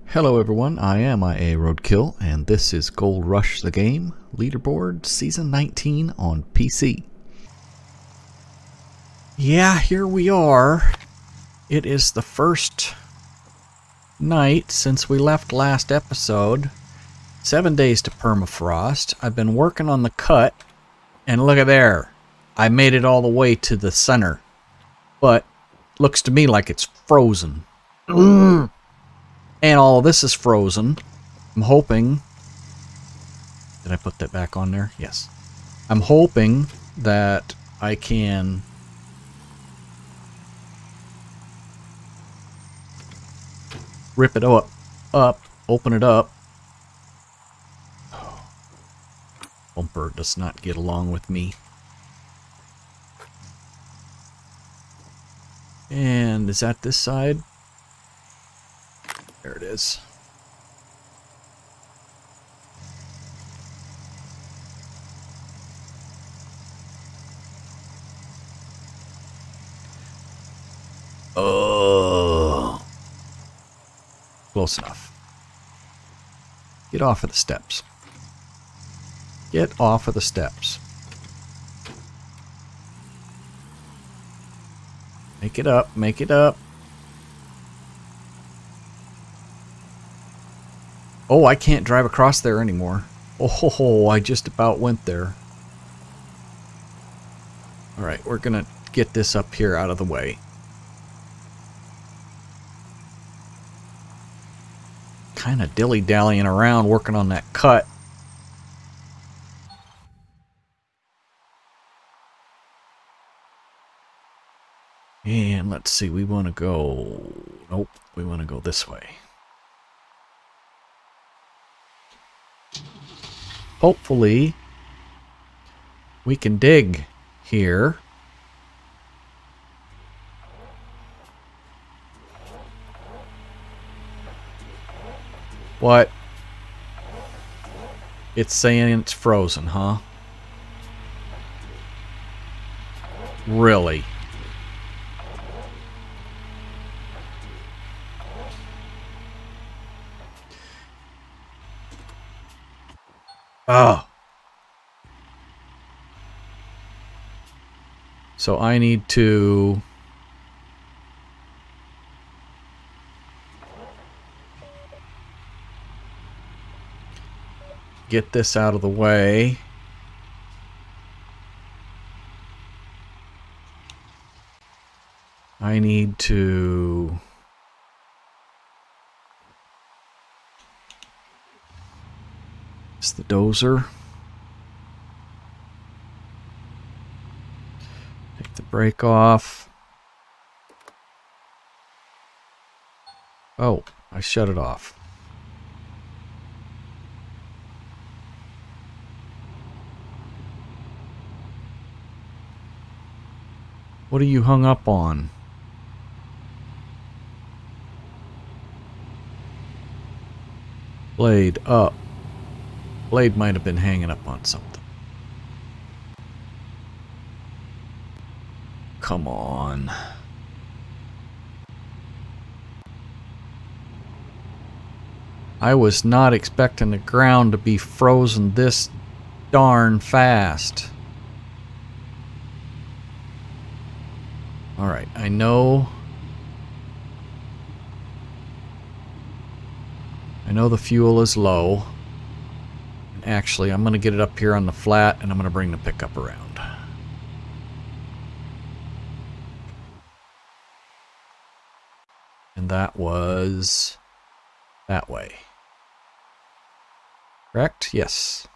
Hello everyone, I am IA Roadkill, and this is Gold Rush the Game, Leaderboard Season 19 on PC. Yeah, here we are. It is the first night since we left last episode. 7 days to permafrost. I've been working on the cut, and look at there. I made it all the way to the center, but looks to me like it's frozen. And all this is frozen. I'm hoping... Did I put that back on there? Yes. I'm hoping that I can... rip it up, open it up. Oh, bumper does not get along with me. And is that this side? There it is. Oh, close enough. Get off of the steps. Get off of the steps. Make it up, make it up. Oh, I can't drive across there anymore. Oh, I just about went there. Alright, we're gonna get this up here out of the way. Kind of dilly-dallying around working on that cut. And let's see, we want to go... Nope, we want to go this way. Hopefully, we can dig here. What? It's saying it's frozen, huh? Really? Oh. So I need to... get this out of the way. I need to... It's the dozer. Take the brake off. Oh, I shut it off. What are you hung up on? Blade up. Blade might have been hanging up on something. Come on. I was not expecting the ground to be frozen this darn fast. Alright, I know the fuel is low. And actually, I'm going to get it up here on the flat, and I'm going to bring the pickup around. And that was that way. Correct? Yes.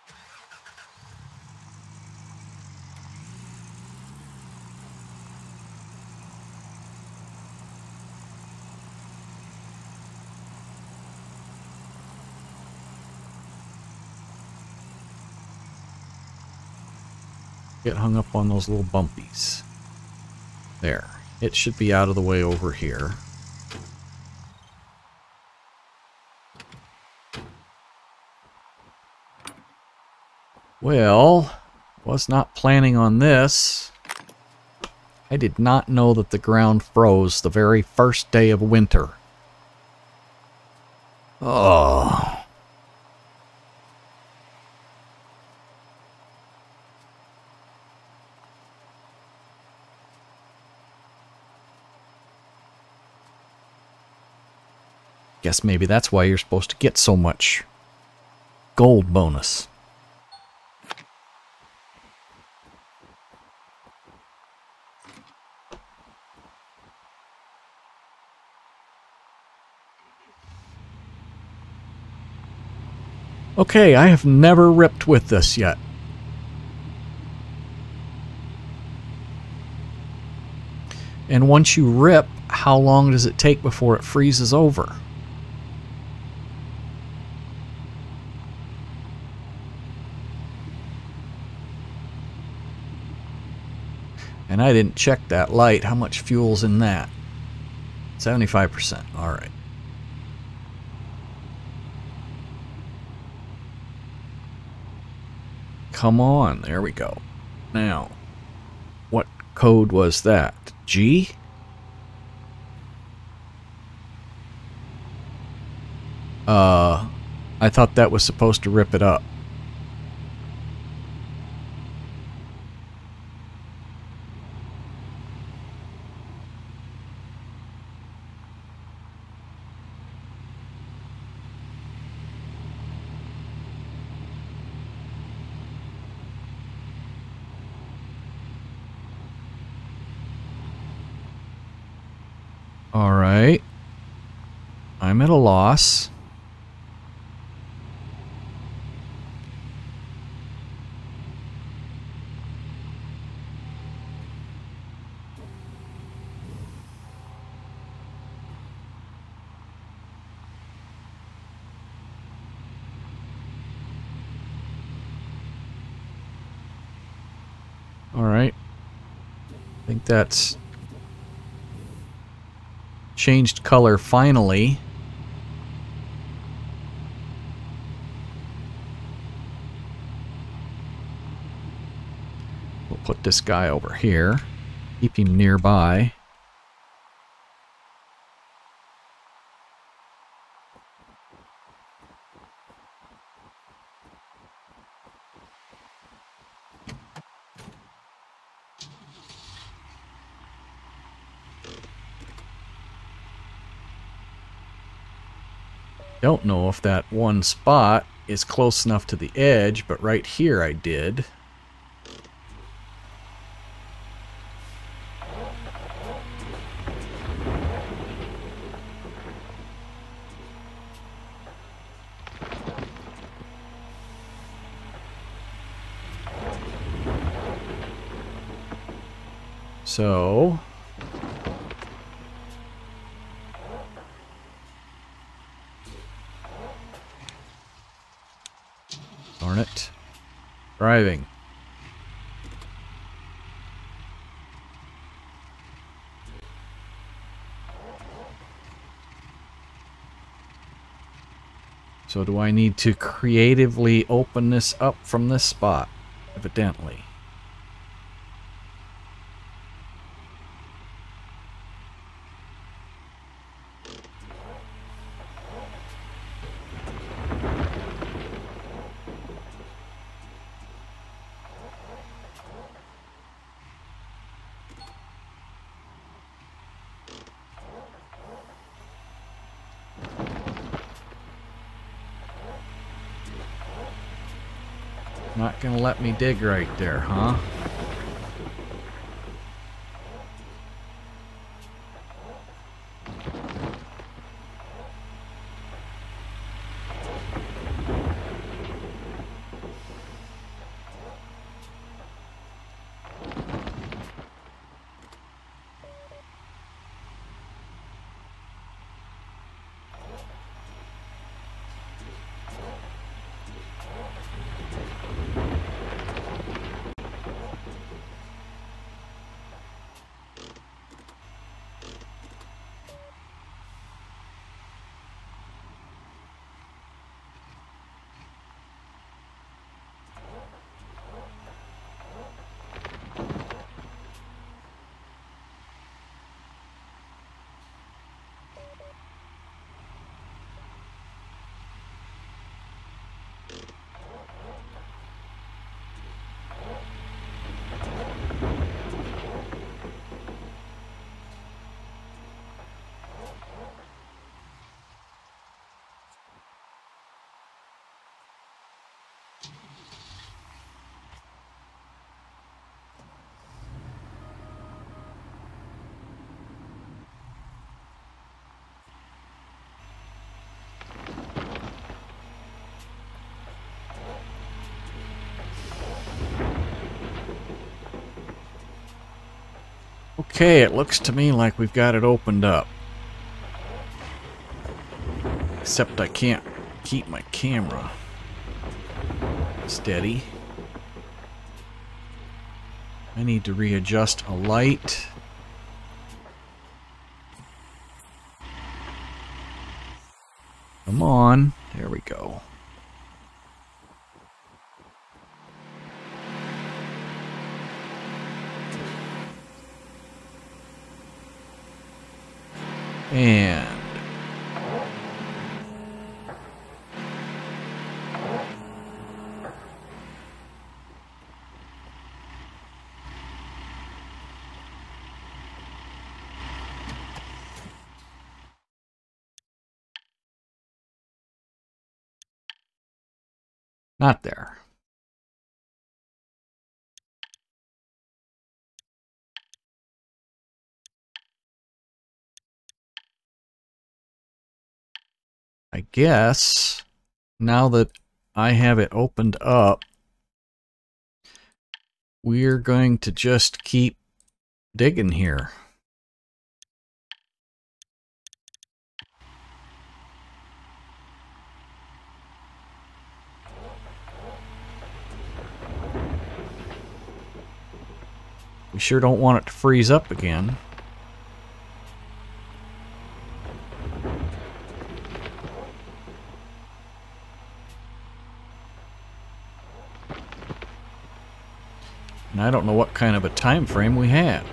Get hung up on those little bumpies. There. It should be out of the way over here. Well, was not planning on this. I did not know that the ground froze the very first day of winter. Oh. Guess maybe that's why you're supposed to get so much gold bonus. Okay, I have never ripped with this yet. And once you rip, how long does it take before it freezes over? And I didn't check that light. How much fuel's in that? 75%. All right. Come on. There we go. Now, what code was that? G? I thought that was supposed to rip it up. All right. I'm at a loss. All right. I think that's changed color finally. We'll put this guy over here. Keep him nearby. Don't know if that one spot is close enough to the edge, but right here I did. So darn it. Driving. So do I need to creatively open this up from this spot? Evidently. Not gonna let me dig right there, huh? Okay, it looks to me like we've got it opened up. Except I can't keep my camera steady. I need to readjust a light. Come on. There we go. And not there. I guess now that I have it opened up, we're going to just keep digging here. We sure don't want it to freeze up again. And I don't know what kind of a time frame we have.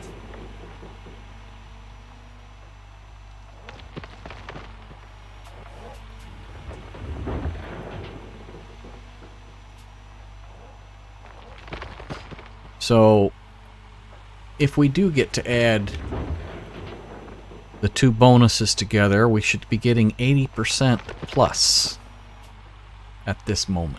So if we do get to add the two bonuses together, we should be getting 80% plus at this moment.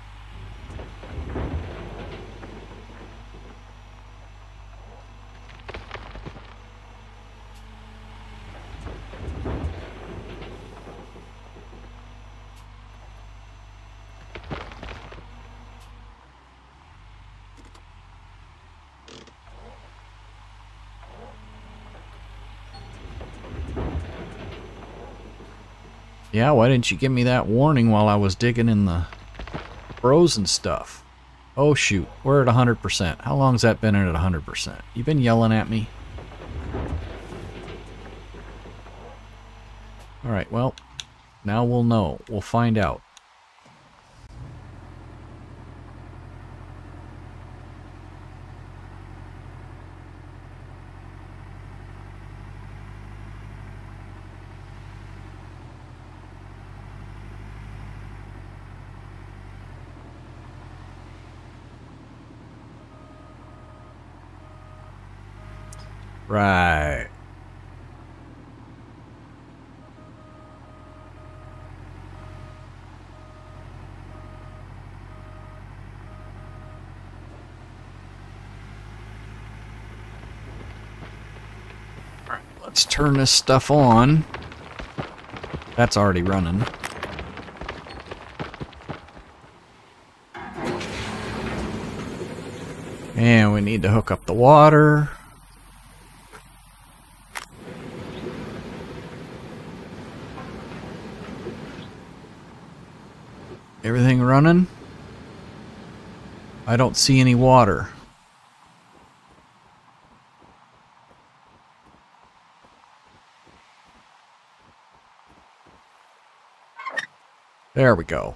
Yeah, why didn't you give me that warning while I was digging in the frozen stuff? Oh shoot, we're at 100%. How long's that been at 100%? You been yelling at me? Alright, well, now we'll know. We'll find out. Right. Alright, let's turn this stuff on. That's already running. And we need to hook up the water. Everything running? I don't see any water. There we go.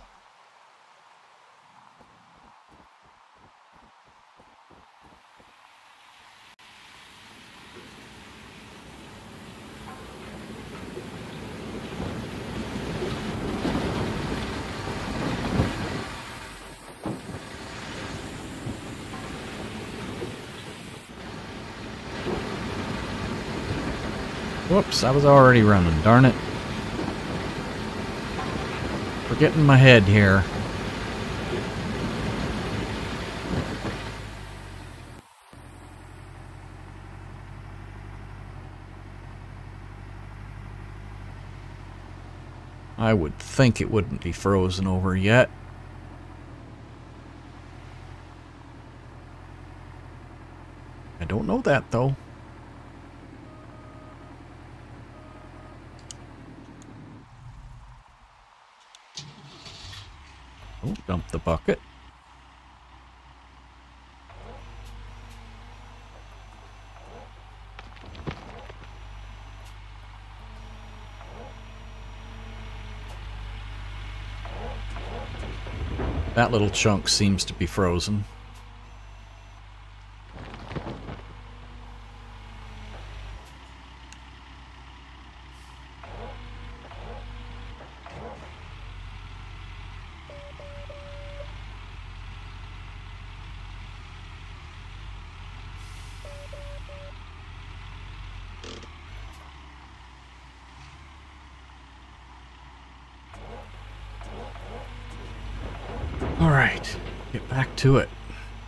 Whoops, I was already running, darn it. Forgetting my head here. I would think it wouldn't be frozen over yet. I don't know that though. Oh, dump the bucket. That little chunk seems to be frozen. All right, get back to it.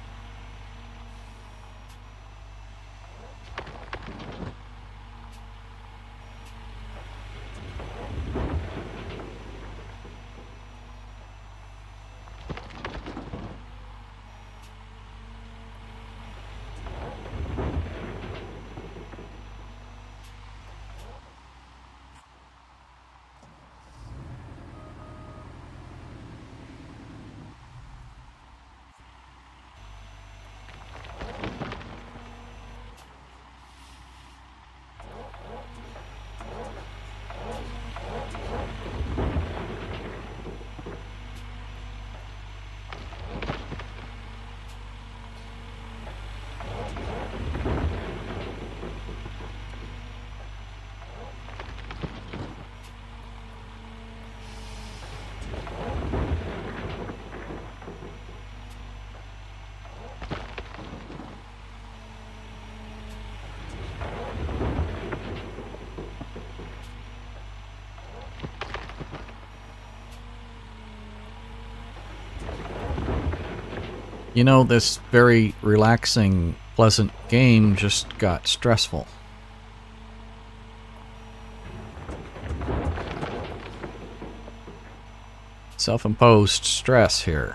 You know, this very relaxing, pleasant game just got stressful. Self-imposed stress here.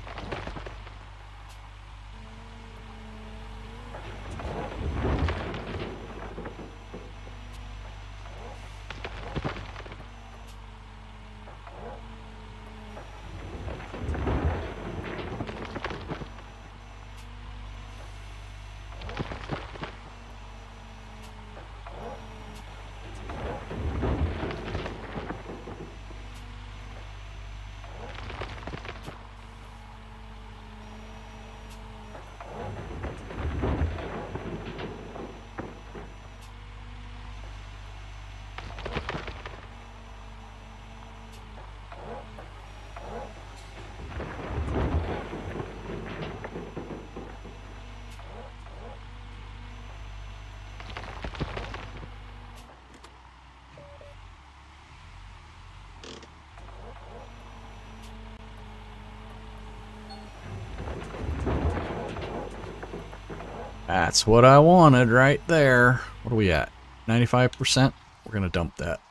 That's what I wanted right there. What are we at? 95%? We're going to dump that.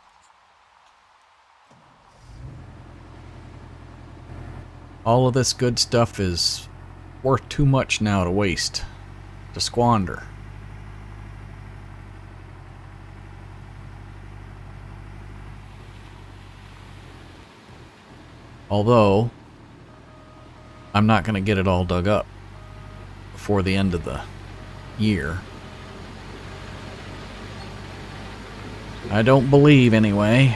All of this good stuff is worth too much now to waste, to squander. Although, I'm not going to get it all dug up before the end of the year. I don't believe, anyway.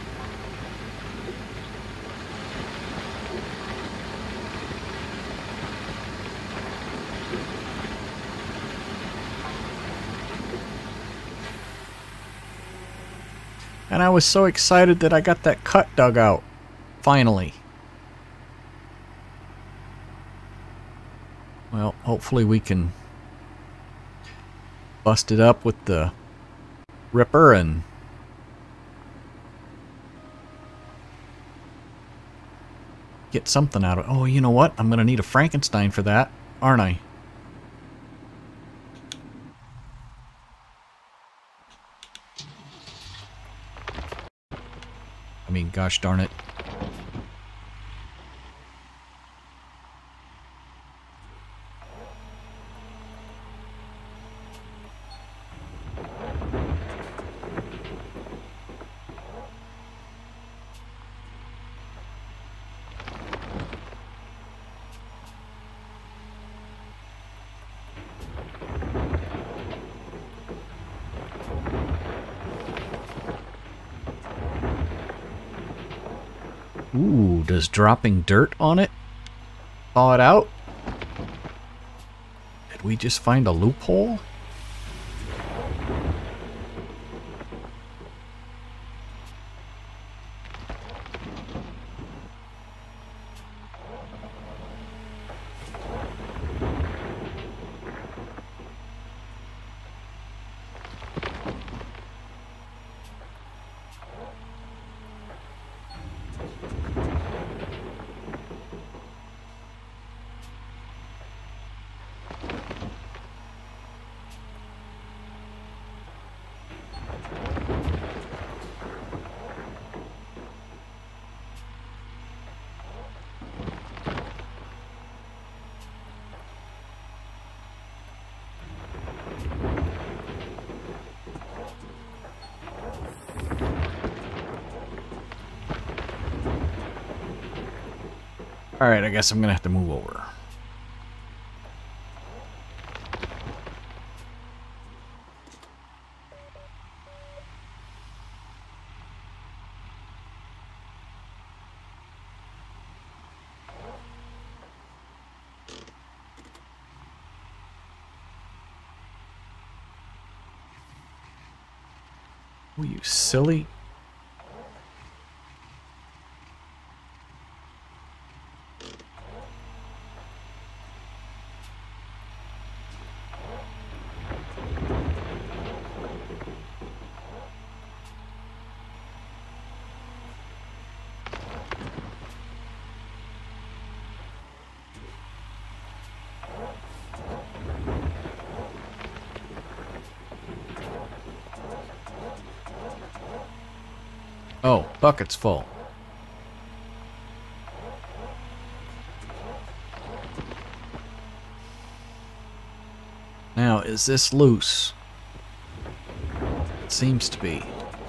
And I was so excited that I got that cut dug out. Finally. Well, hopefully we can bust it up with the ripper and get something out of it. Oh, you know what? I'm going to need a Frankenstein for that, aren't I? I mean, gosh darn it. Ooh, does dropping dirt on it thaw it out? Did we just find a loophole? Alright, I guess I'm gonna have to move over. Oh, you silly. Oh, bucket's full. Now, is this loose? It seems to be.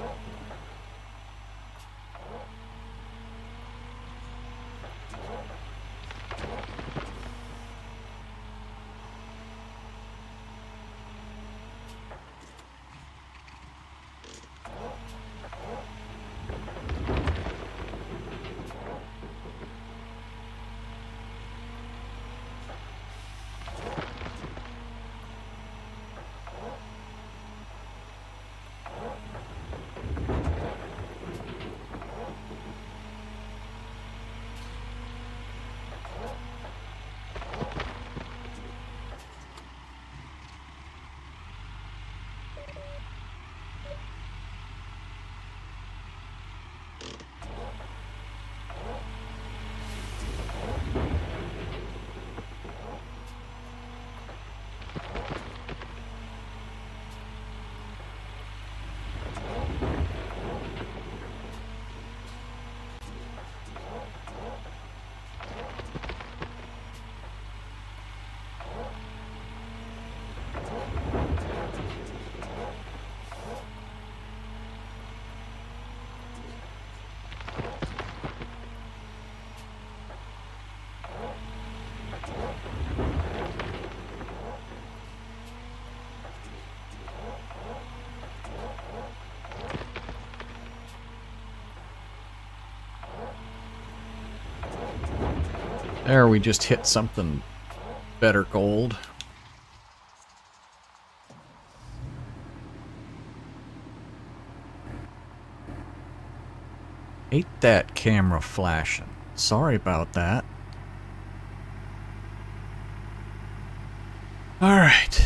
There, we just hit something better gold. Hate that camera flashing. Sorry about that. Alright.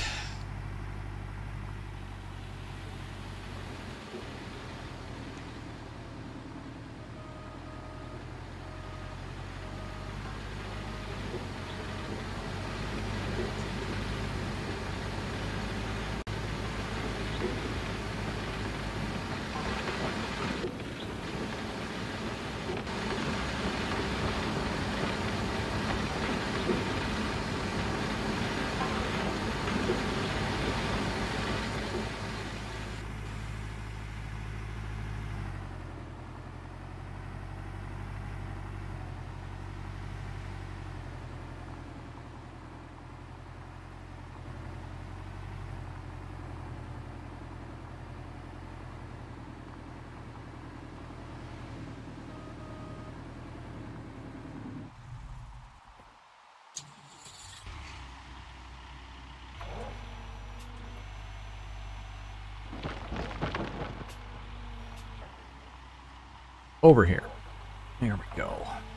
Over here. There we go.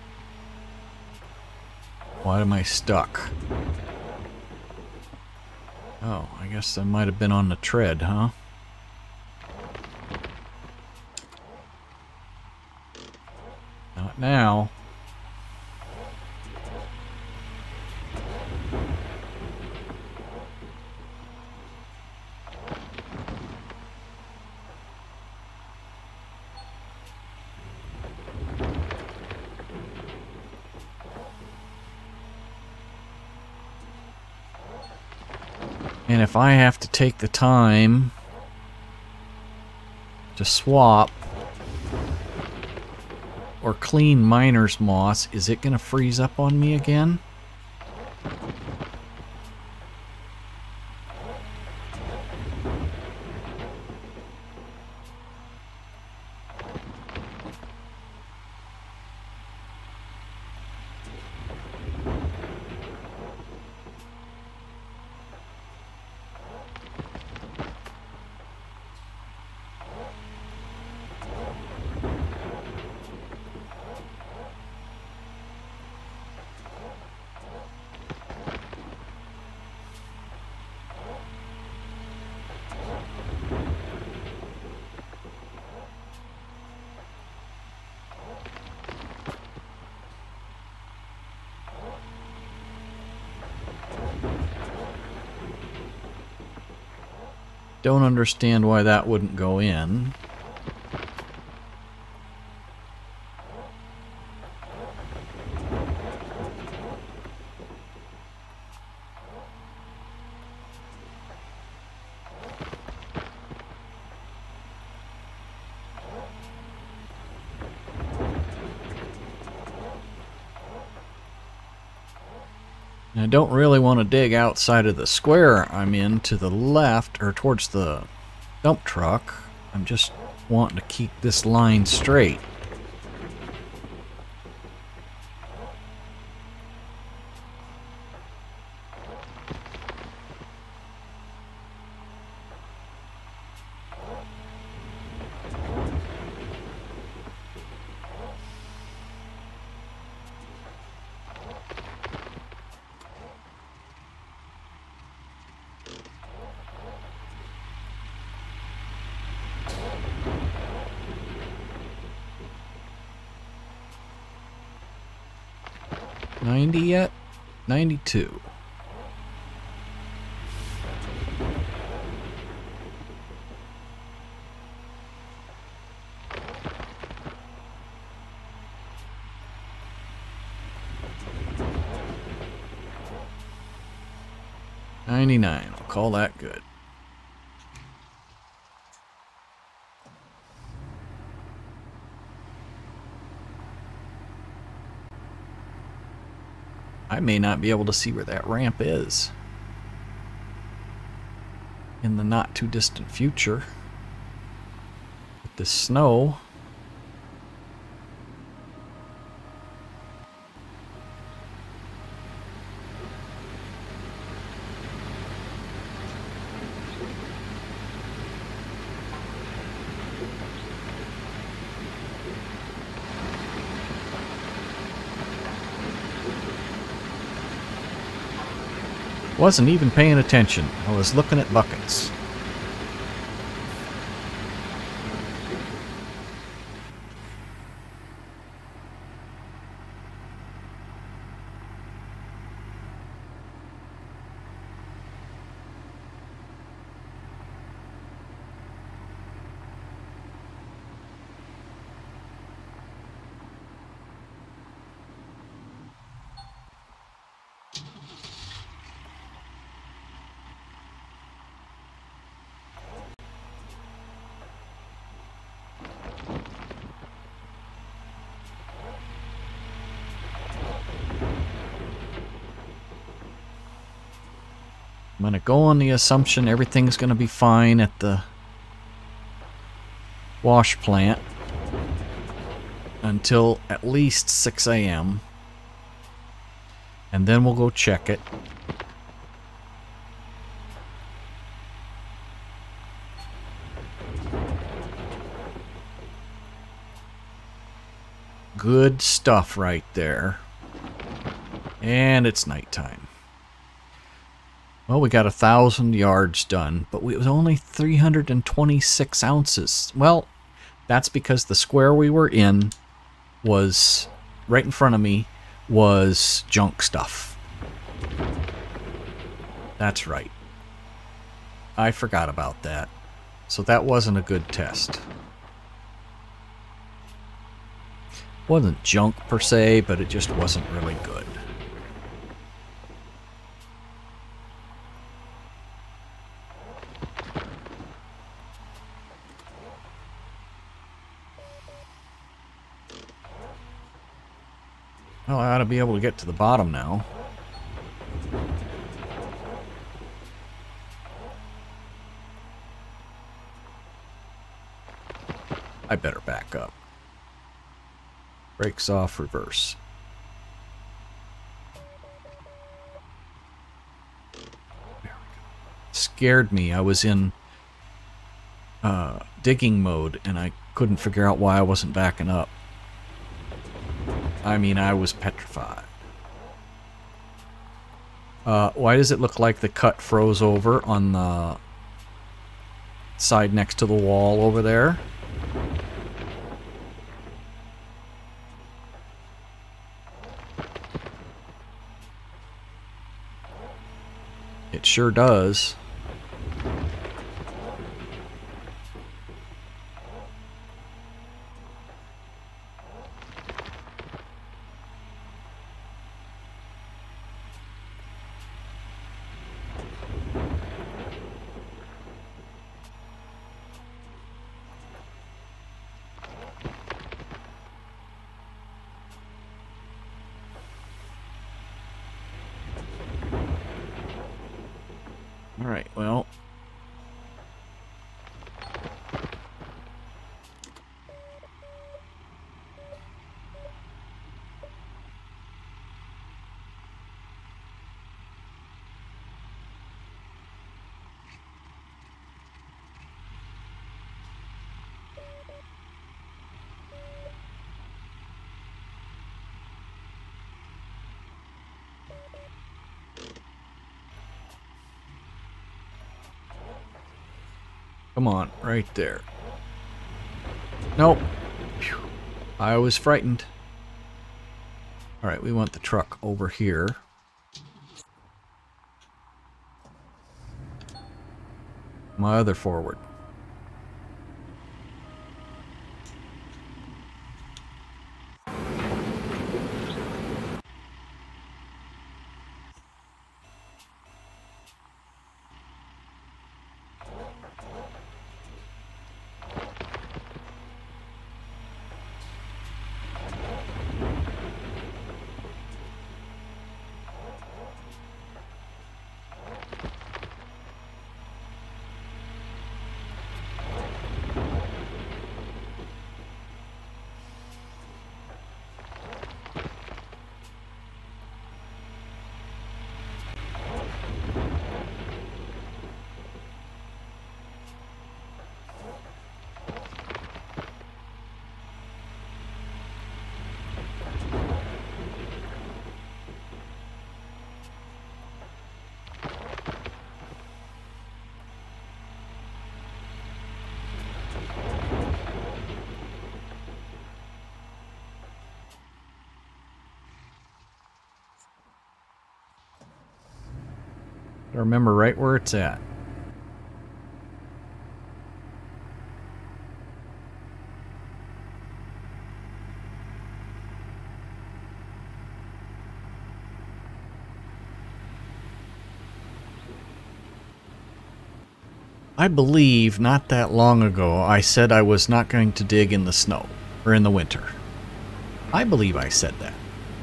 Why am I stuck? Oh, I guess I might have been on the tread, huh? Not now. And if I have to take the time to swap or clean miner's moss, is it going to freeze up on me again? Don't understand why that wouldn't go in. I don't really want to dig outside of the square I'm in to the left or towards the dump truck. I'm just wanting to keep this line straight. $90 yet? $92. $99. I'll call that good. I may not be able to see where that ramp is in the not too distant future with the snow. Wasn't even paying attention. I was looking at buckets. I'm going to go on the assumption everything's going to be fine at the wash plant until at least 6 a.m. and then we'll go check it. Good stuff right there. And it's nighttime. Well, we got 1,000 yards done, but it was only 326 ounces. Well, that's because the square we were in was, right in front of me, was junk stuff. That's right. I forgot about that. So that wasn't a good test. Wasn't junk per se, but it just wasn't really good. Well, I ought to be able to get to the bottom now. I better back up. Brakes off, reverse. There we go. Scared me. I was in digging mode and I couldn't figure out why I wasn't backing up. I mean, I was petrified. Why does it look like the cut froze over on the side next to the wall over there? It sure does. Alright, well. Come on, right there. Nope. Phew. I was frightened. Alright, we want the truck over here. My other forward. I remember right where it's at. I believe not that long ago I said I was not going to dig in the snow, or in the winter. I believe I said that.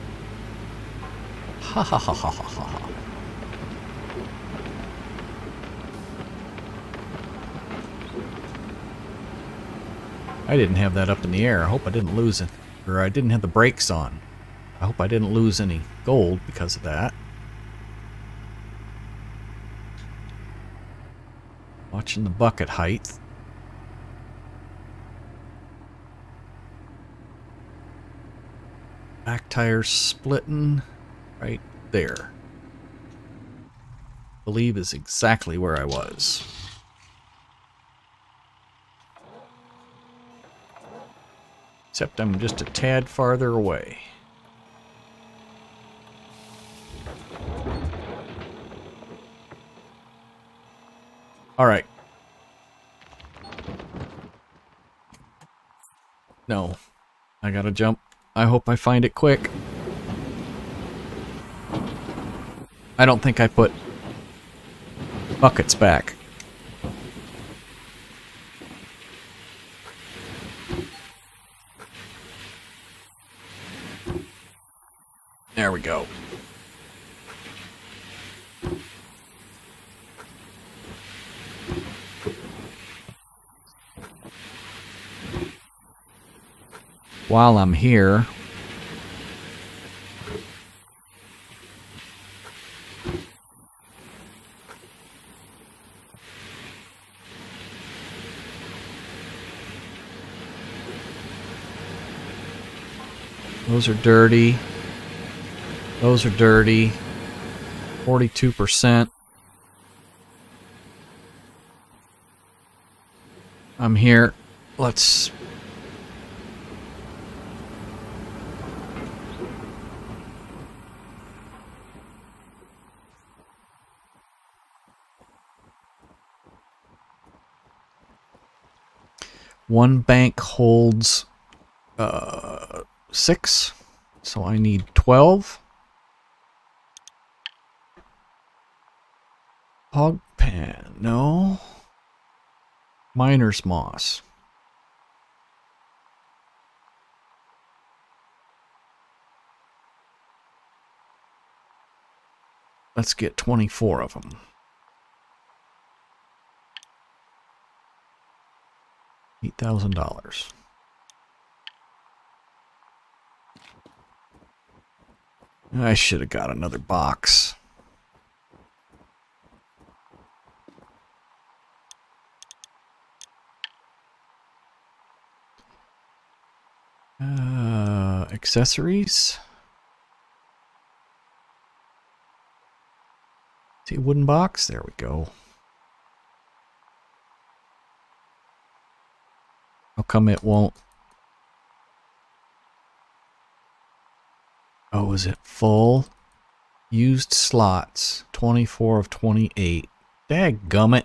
Ha ha ha ha ha ha. I didn't have that up in the air. I hope I didn't lose it. Or I didn't have the brakes on. I hope I didn't lose any gold because of that. Watching the bucket height. Back tire's splitting right there. Believe is exactly where I was. Except I'm just a tad farther away. All right. No, I gotta jump. I hope I find it quick. I don't think I put buckets back. There we go. While I'm here, those are dirty. Those are dirty. 42%. I'm here. Let's... One bank holds 6, so I need 12. Hog pan, no. Miner's moss. Let's get 24 of them. $8,000. I should have got another box. Accessories. See a wooden box? There we go. How come it won't? Oh, is it full? Used slots. 24 of 28. Dadgummit.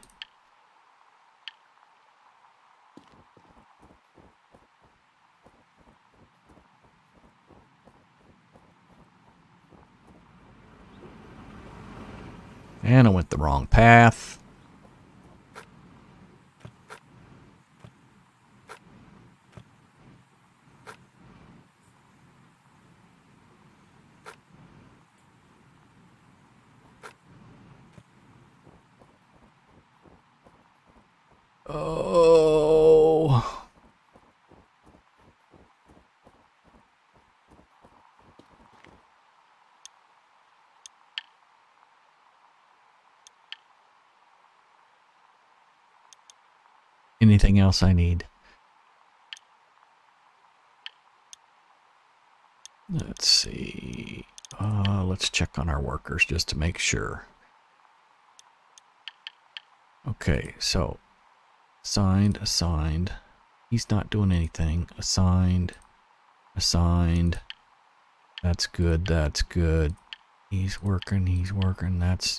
And I went the wrong path. Oh. Anything else I need? Let's see. Let's check on our workers just to make sure. Okay, so assigned, assigned. He's not doing anything. Assigned, assigned. That's good, that's good. He's working, that's...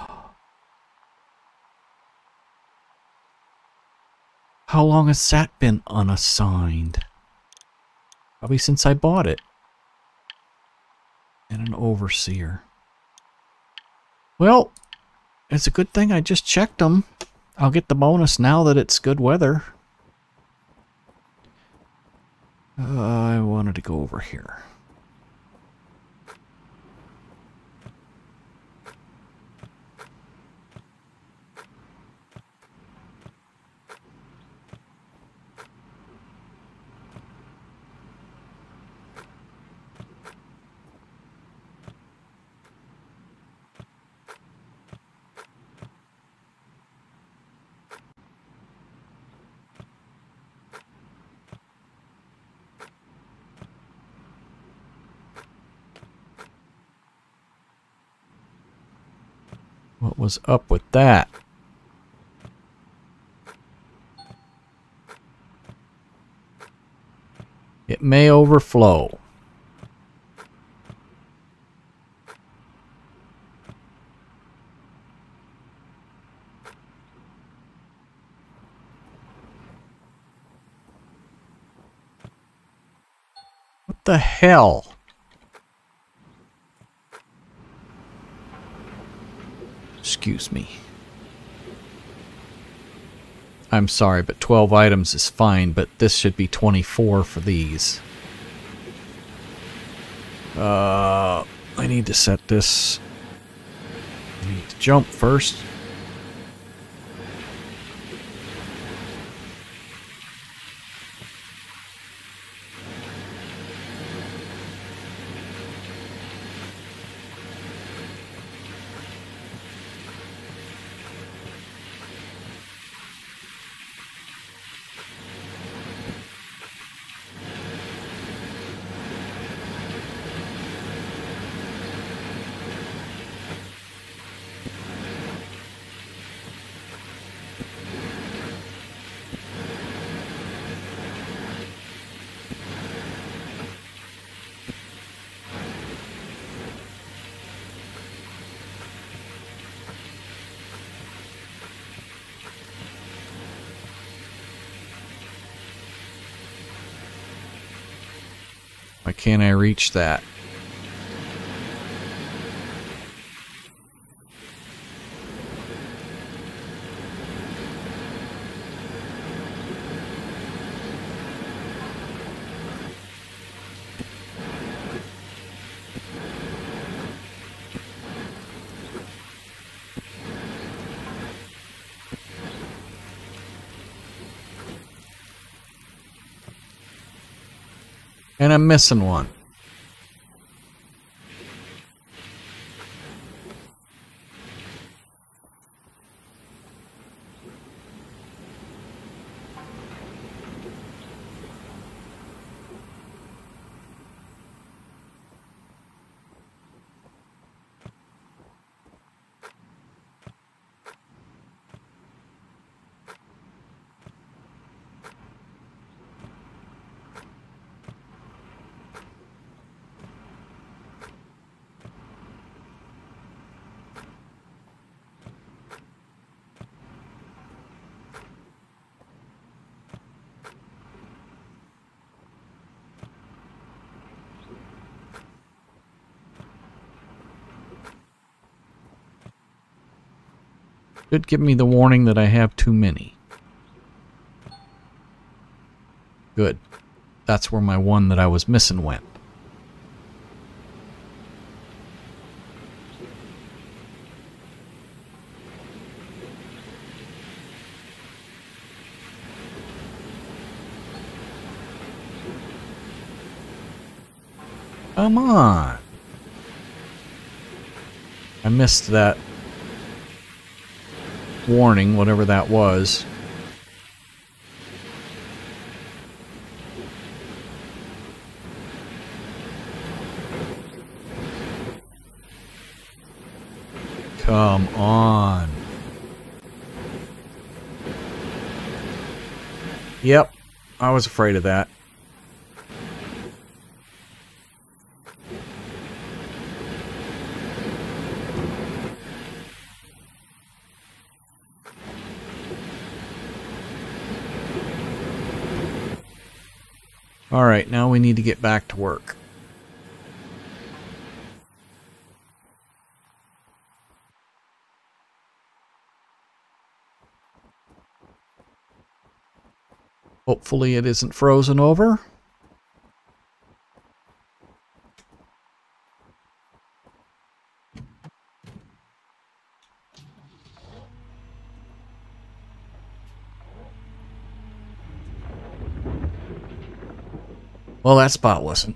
How long has that been unassigned? Probably since I bought it. And an overseer. Well, it's a good thing I just checked them. I'll get the bonus now that it's good weather. I wanted to go over here. What was up with that? It may overflow. What the hell? Excuse me. I'm sorry, but 12 items is fine, but this should be 24 for these. I need to set this. I need to jump first. Why can't I reach that? And I'm missing one. Should give me the warning that I have too many. Good. That's where my one that I was missing went. Come on. I missed that warning, whatever that was. Come on. Yep, I was afraid of that. Alright, now we need to get back to work. Hopefully it isn't frozen over. Well, that spot wasn't.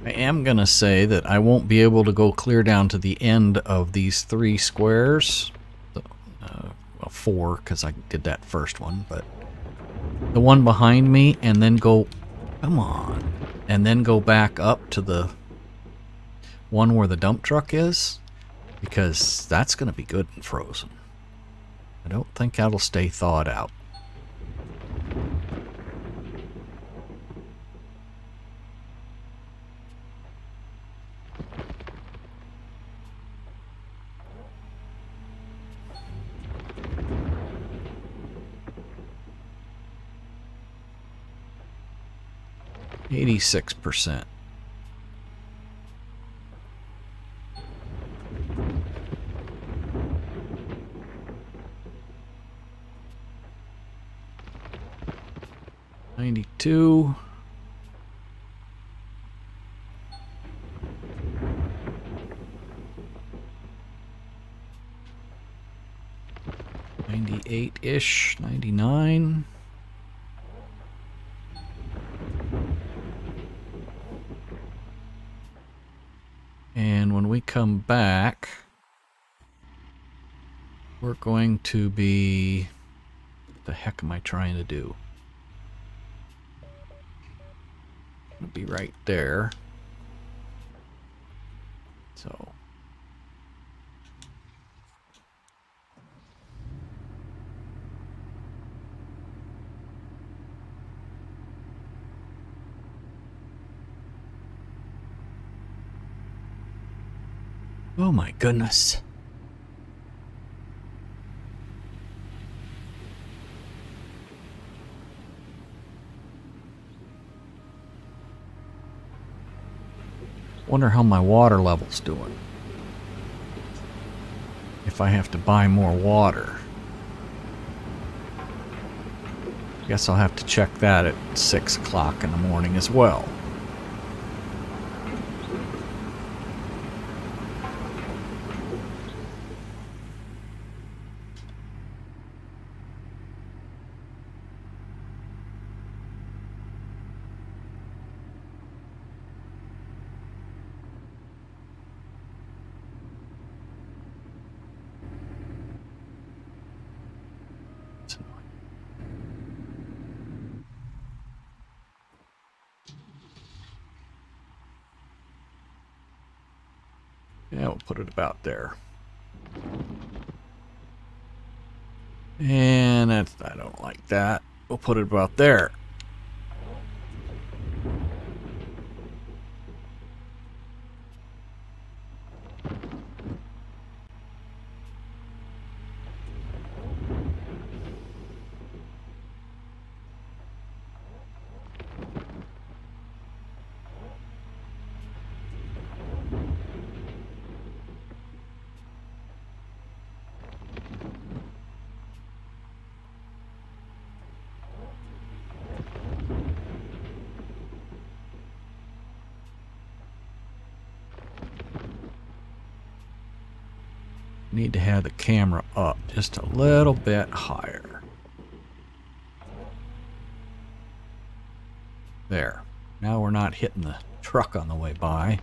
I am going to say that I won't be able to go clear down to the end of these 3 squares. Well, 4, because I did that first one, but the one behind me, and then go, come on, and then go back up to the one where the dump truck is, because that's going to be good and frozen. I don't think that'll stay thawed out. %86. $92. $98-ish. $99. And when we come back, we're going to be... What the heck am I trying to do? It'll be right there. So... Oh my goodness. Wonder how my water level's doing. If I have to buy more water. Guess I'll have to check that at 6 o'clock in the morning as well. Yeah, we'll put it about there. And that's, I don't like that. We'll put it about there. Need to have the camera up just a little bit higher. There. Now we're not hitting the truck on the way by.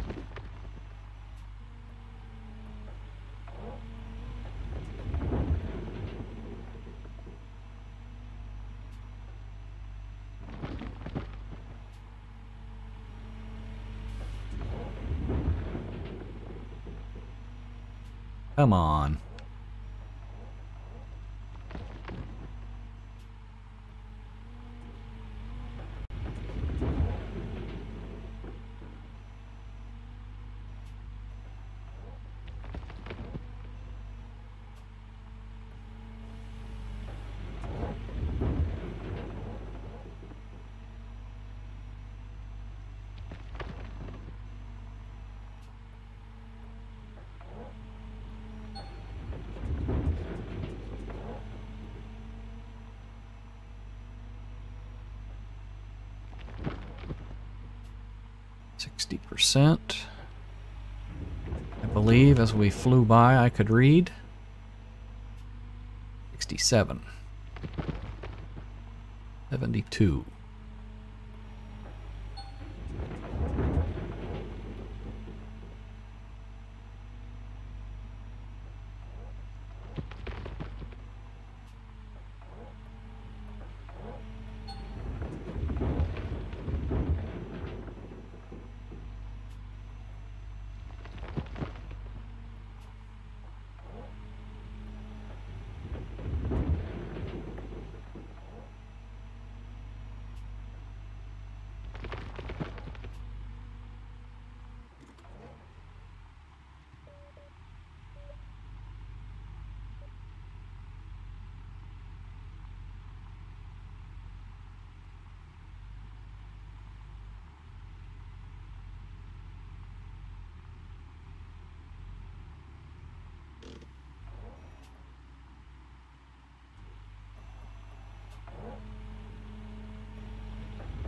Come on. %. I believe as we flew by I could read 67, 72.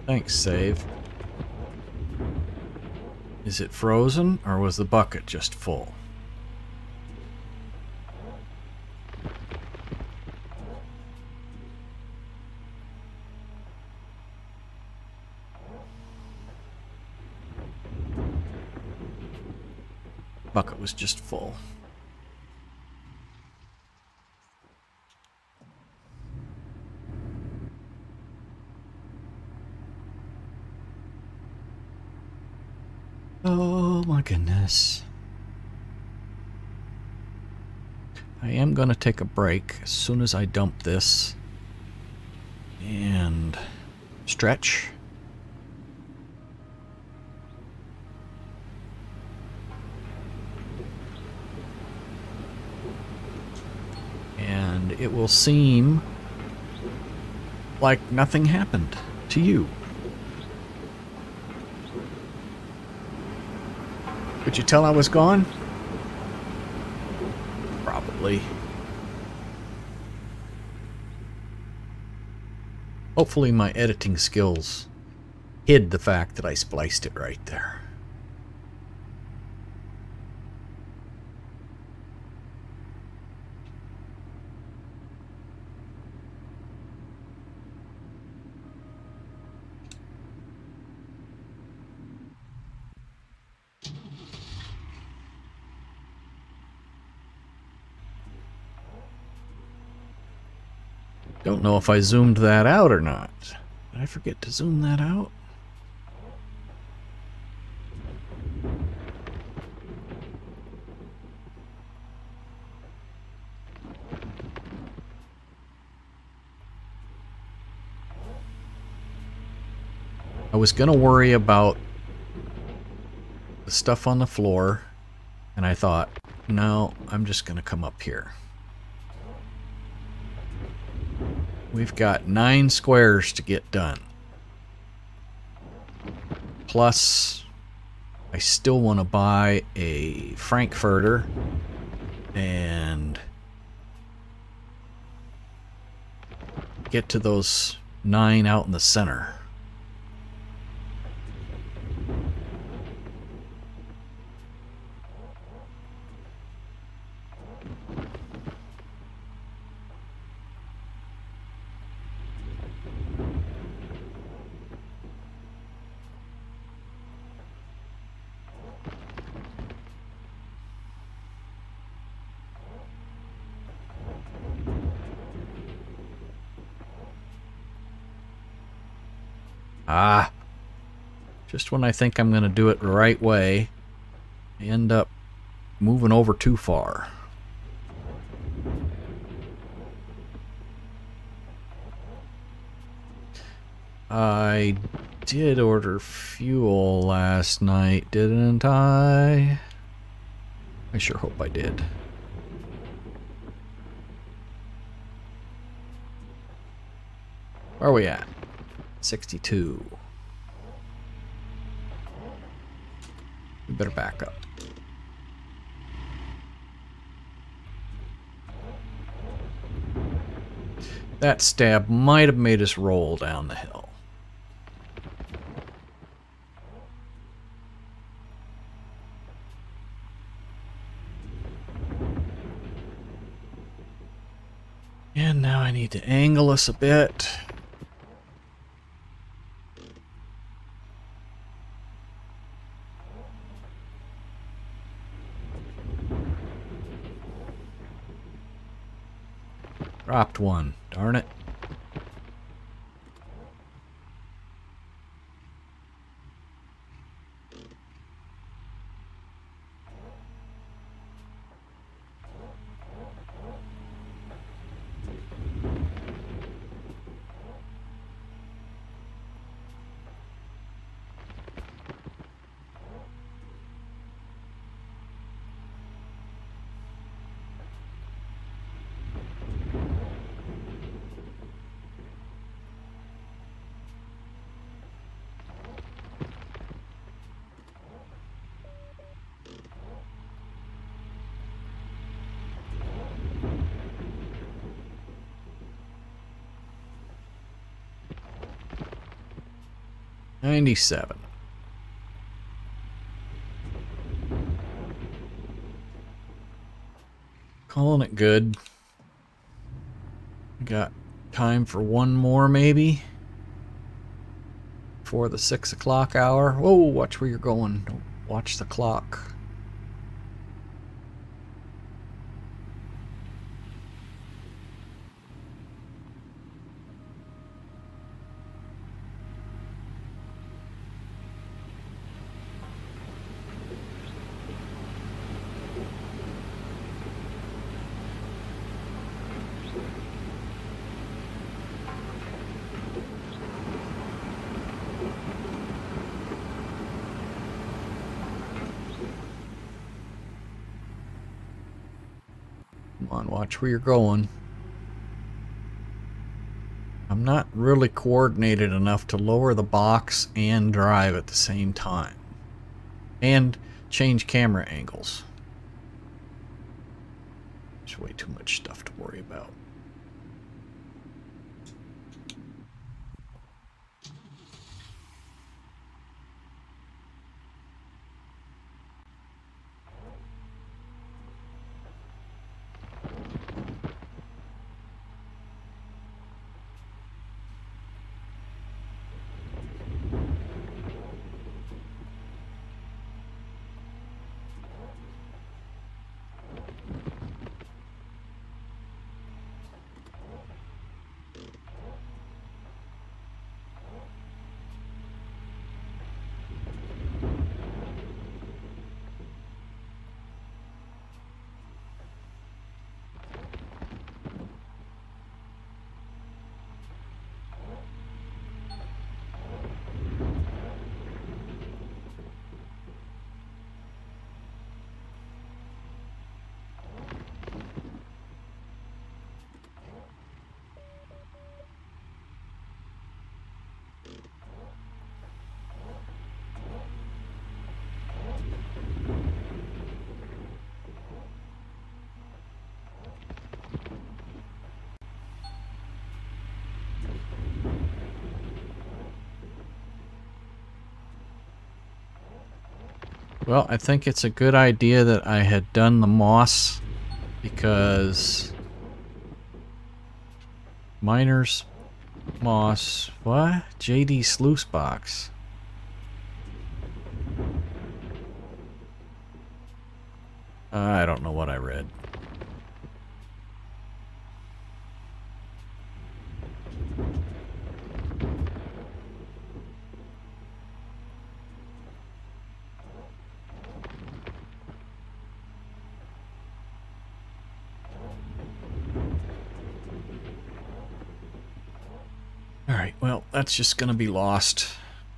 Thanks, save. Is it frozen, or was the bucket just full? Bucket was just full. Oh my goodness. I am going to take a break as soon as I dump this and stretch. And it will seem like nothing happened to you. Could you tell I was gone? Probably. Hopefully my editing skills hid the fact that I spliced it right there. Don't know if I zoomed that out or not. Did I forget to zoom that out? I was going to worry about the stuff on the floor, and I thought, no, I'm just going to come up here. We've got 9 squares to get done. Plus, I still want to buy a Frankfurter and get to those 9 out in the center. Ah, just when I think I'm going to do it the right way, I end up moving over too far. I did order fuel last night, didn't I? I sure hope I did. Where are we at? 62. We better back up. That stab might have made us roll down the hill. And now I need to angle us a bit. Dropped one. Darn it. 97. Calling it good. Got time for one more maybe. For the 6 o'clock hour. Whoa, watch where you're going. Don't watch the clock. Come on, watch where you're going. I'm not really coordinated enough to lower the box and drive at the same time. And change camera angles. There's way too much stuff to worry about. Well, I think it's a good idea that I had done the moss because miners moss, what? JD sluice box. I don't know what I read. Alright, well, that's just gonna be lost.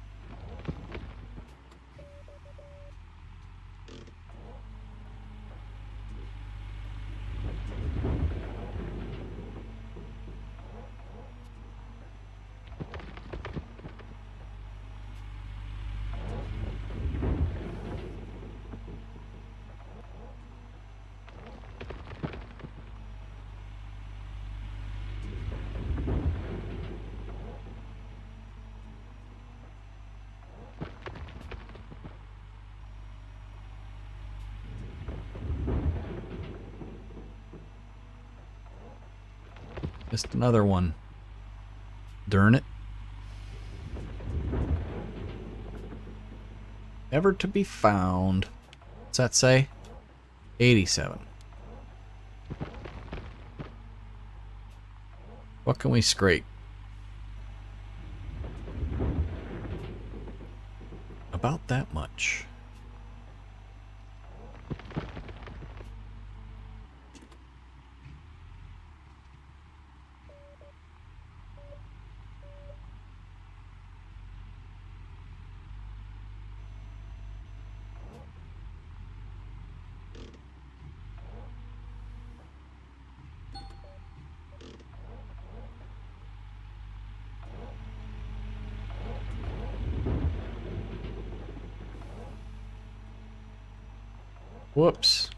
Just another one. Darn it. Never to be found. What's that say? 87. What can we scrape? About that much. Whoops.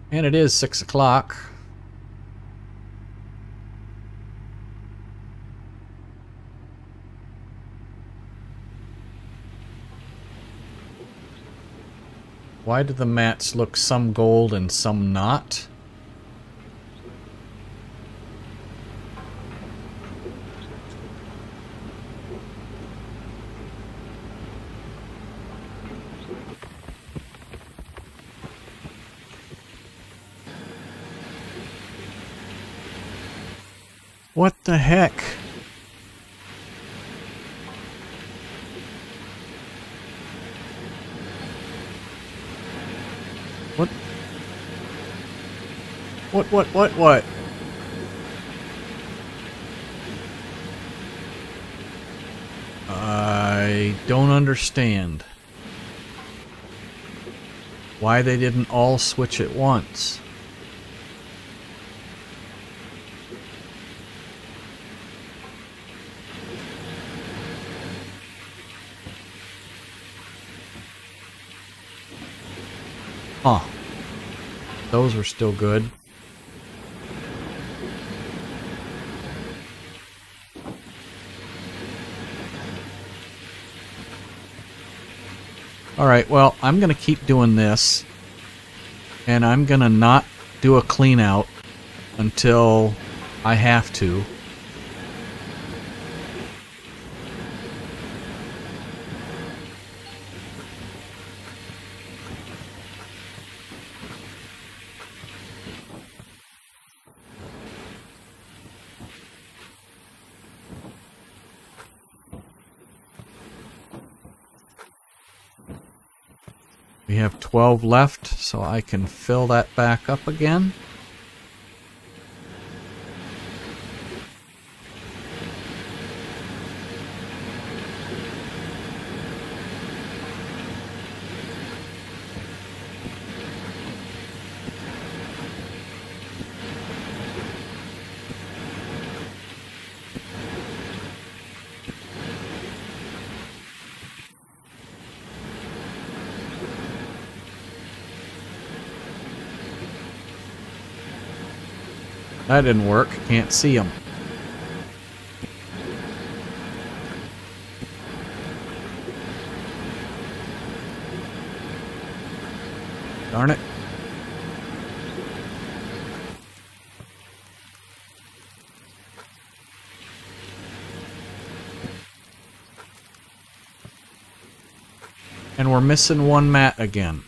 And it is 6 o'clock. Why do the mats look some gold and some not? What the heck? What? I don't understand why they didn't all switch at once. Huh. Those were still good. Alright, well, I'm going to keep doing this. And I'm going to not do a clean out until I have to. We have 12 left, so I can fill that back up again. That didn't work. Can't see them. Darn it. And we're missing one mat again.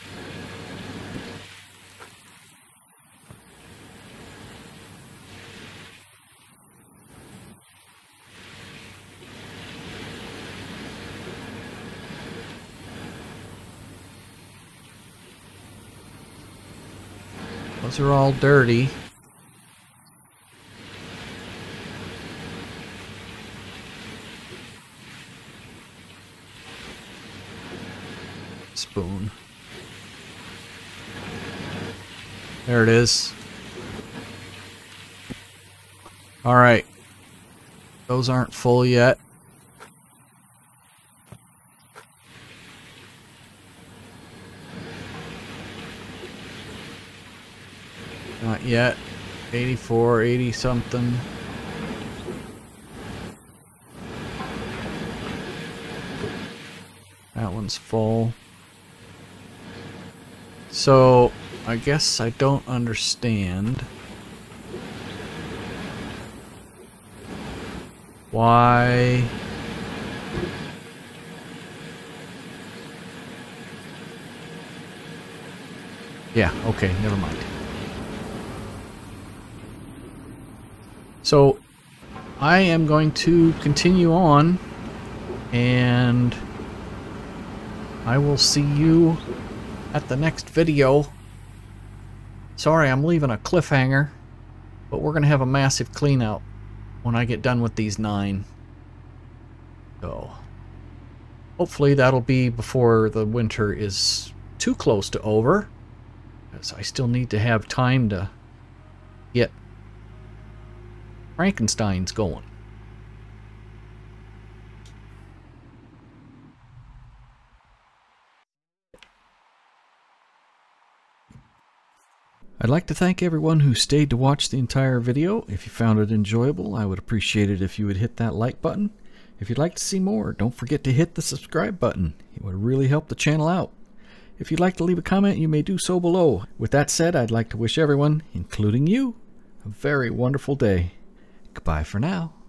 Those are all dirty. Spoon. There it is. All right. Those aren't full yet. Not yet. 84, 80 something. That one's full. So, I guess I don't understand why yeah, okay, never mind. So, I am going to continue on, and I will see you at the next video. Sorry, I'm leaving a cliffhanger, but we're going to have a massive clean out when I get done with these 9. So, hopefully that'll be before the winter is too close to over, because I still need to have time to get Frankenstein's going. I'd like to thank everyone who stayed to watch the entire video. If you found it enjoyable, I would appreciate it if you would hit that like button. If you'd like to see more, don't forget to hit the subscribe button. It would really help the channel out. If you'd like to leave a comment, you may do so below. With that said, I'd like to wish everyone, including you, a very wonderful day. Goodbye for now.